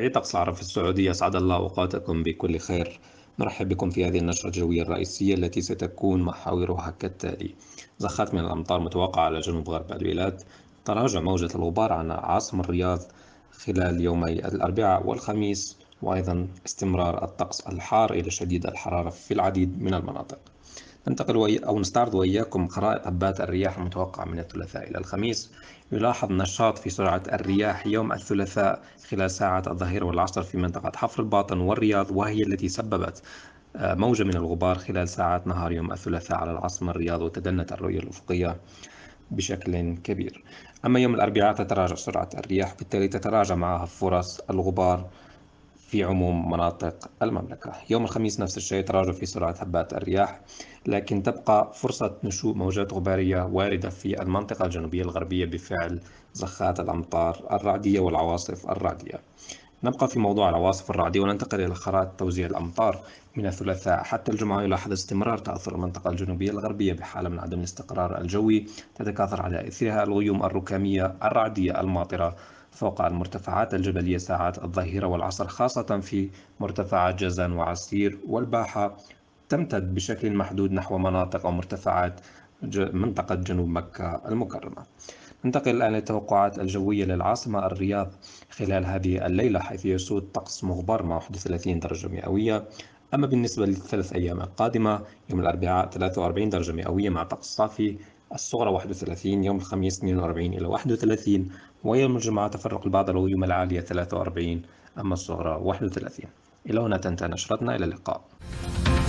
متابعي طقس العرب في السعودية، أسعد الله أوقاتكم بكل خير. نرحب بكم في هذه النشرة الجوية الرئيسية التي ستكون محاورها كالتالي: زخات من الأمطار متوقعة على جنوب غرب البلاد. تراجع موجة الغبار عن عاصمة الرياض خلال يومي الأربعاء والخميس. وأيضا استمرار الطقس الحار إلى شديد الحرارة في العديد من المناطق. أو نستعرض وإياكم خرائط هبات الرياح المتوقعة من الثلاثاء إلى الخميس. يلاحظ نشاط في سرعة الرياح يوم الثلاثاء خلال ساعة الظهيرة والعصر في منطقة حفر الباطن والرياض، وهي التي سببت موجة من الغبار خلال ساعات نهار يوم الثلاثاء على العاصمة الرياض، وتدنت الرؤية الأفقية بشكل كبير. أما يوم الأربعاء تتراجع سرعة الرياح، بالتالي تتراجع معها فرص الغبار في عموم مناطق المملكة. يوم الخميس نفس الشيء، تراجع في سرعة هبات الرياح، لكن تبقى فرصة نشوء موجات غبارية واردة في المنطقة الجنوبية الغربية بفعل زخات الأمطار الرعدية والعواصف الرعدية. نبقى في موضوع العواصف الرعدية وننتقل إلى خرائط توزيع الأمطار. من الثلاثاء حتى الجمعة يلاحظ استمرار تأثر المنطقة الجنوبية الغربية بحالة من عدم الاستقرار الجوي، تتكاثر على إثرها الغيوم الركامية الرعدية الماطرة فوق المرتفعات الجبلية ساعات الظهيرة والعصر، خاصة في مرتفعات جازان وعسير والباحة. تمتد بشكل محدود نحو مناطق أو مرتفعات منطقة جنوب مكة المكرمة. ننتقل الآن للتوقعات الجوية للعاصمة الرياض خلال هذه الليلة، حيث يسود طقس مغبر مع 31 درجة مئوية. أما بالنسبة للثلاث أيام القادمة: يوم الأربعاء 43 درجة مئوية مع طقس صافي، الصغرى 31، يوم الخميس 42 إلى 31، ويوم الجمعة تفرق البعض الغيوم العالية 43، أما الصغرى 31. إلى هنا تنتهي نشرتنا، إلى اللقاء.